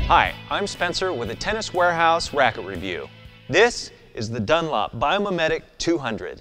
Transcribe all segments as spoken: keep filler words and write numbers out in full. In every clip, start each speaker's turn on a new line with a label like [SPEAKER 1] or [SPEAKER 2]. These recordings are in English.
[SPEAKER 1] Hi, I'm Spencer with a Tennis Warehouse racket review. This is the Dunlop Biomimetic two hundred.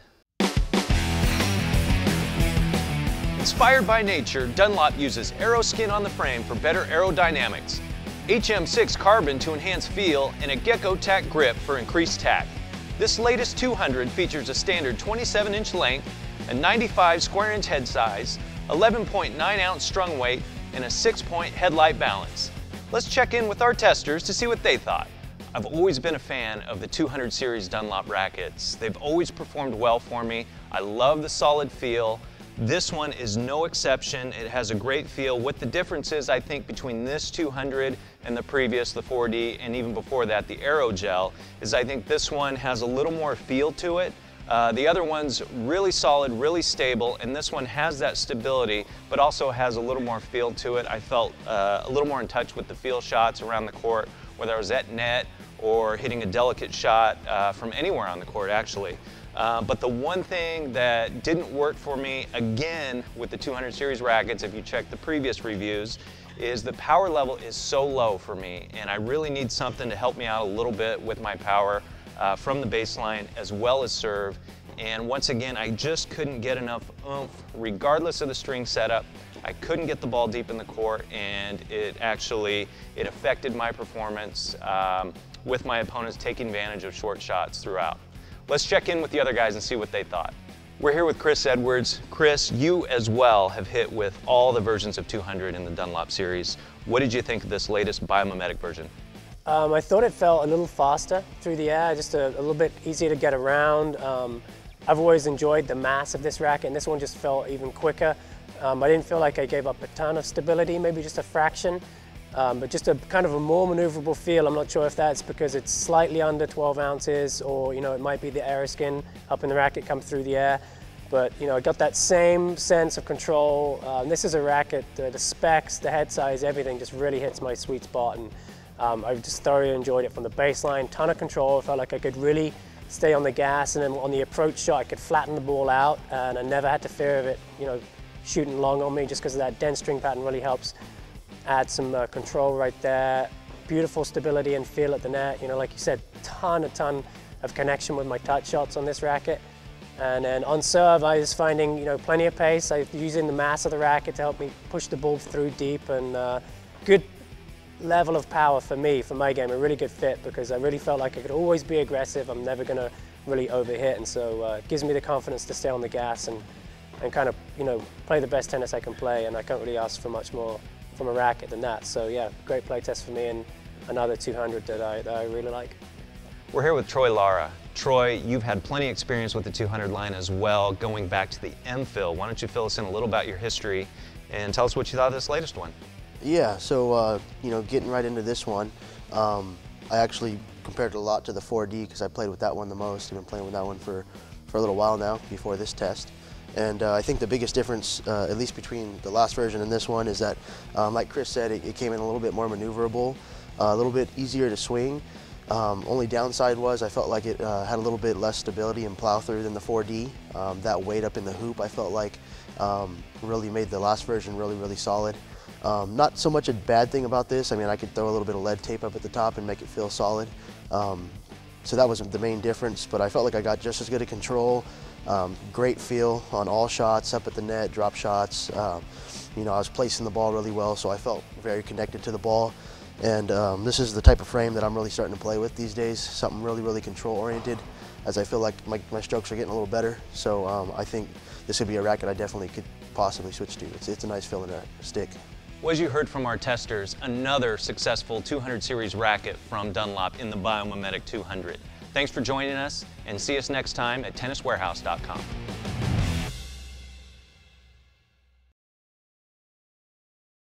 [SPEAKER 1] Inspired by nature, Dunlop uses Aeroskin on the frame for better aerodynamics, H M six carbon to enhance feel, and a Gecko Tack grip for increased tack. This latest two hundred features a standard twenty-seven inch length, a ninety-five square inch head size, eleven point nine ounce strung weight, and a six point headlight balance. Let's check in with our testers to see what they thought. I've always been a fan of the two hundred series Dunlop rackets. They've always performed well for me. I love the solid feel. This one is no exception. It has a great feel. What the difference is, I think, between this two hundred and the previous, the four D, and even before that, the Aerogel, is I think this one has a little more feel to it. Uh, the other one's really solid, really stable, and this one has that stability, but also has a little more feel to it. I felt uh, a little more in touch with the feel shots around the court, whether I was at net or hitting a delicate shot uh, from anywhere on the court, actually. Uh, but the one thing that didn't work for me, again, with the two hundred series rackets, if you check the previous reviews, is the power level is so low for me, and I really need something to help me out a little bit with my power. Uh, from the baseline as well as serve, and once again I just couldn't get enough oomph regardless of the string setup. I couldn't get the ball deep in the court, and it actually it affected my performance um, with my opponents taking advantage of short shots throughout. Let's check in with the other guys and see what they thought. We're here with Chris Edwards. Chris, you as well have hit with all the versions of two hundred in the Dunlop series. What did you think of this latest Biomimetic version?
[SPEAKER 2] Um, I thought it felt a little faster through the air, just a, a little bit easier to get around. Um, I've always enjoyed the mass of this racket, and this one just felt even quicker. Um, I didn't feel like I gave up a ton of stability, maybe just a fraction, um, but just a kind of a more maneuverable feel. I'm not sure if that's because it's slightly under twelve ounces, or you know, it might be the Aeroskin helping the racket come through the air. But you know, I got that same sense of control. Um, this is a racket, the, the specs, the head size, everything just really hits my sweet spot. And, Um, I just thoroughly enjoyed it from the baseline, ton of control. I felt like I could really stay on the gas, and then on the approach shot I could flatten the ball out, and I never had to fear of it, you know, shooting long on me, just because of that dense string pattern really helps add some uh, control right there. Beautiful stability and feel at the net, you know, like you said, ton, a ton of connection with my touch shots on this racket. And then on serve, I was finding, you know, plenty of pace. I was using the mass of the racket to help me push the ball through deep, and uh, good level of power for me, for my game, a really good fit, because I really felt like I could always be aggressive. I'm never going to really overhit, and so uh, it gives me the confidence to stay on the gas and, and kind of, you know, play the best tennis I can play, and I can't really ask for much more from a racket than that. So yeah, great play test for me, and another two hundred that I, that I really like.
[SPEAKER 1] We're here with Troy Lara. Troy, you've had plenty of experience with the two hundred line as well, going back to the M-Phil. Why don't you fill us in a little about your history and tell us what you thought of this latest one?
[SPEAKER 3] Yeah, so uh, you know, getting right into this one, um, I actually compared it a lot to the four D because I played with that one the most. I've been playing with that one for, for a little while now before this test. And uh, I think the biggest difference, uh, at least between the last version and this one, is that, um, like Chris said, it, it came in a little bit more maneuverable, uh, a little bit easier to swing. Um, only downside was I felt like it uh, had a little bit less stability and plow through than the four D. Um, that weight up in the hoop, I felt like um, really made the last version really, really solid. Um, not so much a bad thing about this. I mean, I could throw a little bit of lead tape up at the top and make it feel solid. Um, so that was the main difference, but I felt like I got just as good a control, um, great feel on all shots, up at the net, drop shots. Uh, you know, I was placing the ball really well, so I felt very connected to the ball. And um, this is the type of frame that I'm really starting to play with these days, something really, really control-oriented, as I feel like my, my strokes are getting a little better. So um, I think this would be a racket I definitely could possibly switch to. It's, it's a nice feel in a stick.
[SPEAKER 1] Well, as you heard from our testers, another successful two hundred series racket from Dunlop in the Biomimetic two hundred. Thanks for joining us, and see us next time at tennis warehouse dot com.